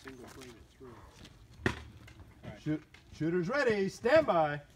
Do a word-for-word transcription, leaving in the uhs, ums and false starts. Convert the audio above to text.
single frame it through. Shoot, shooters ready, stand by.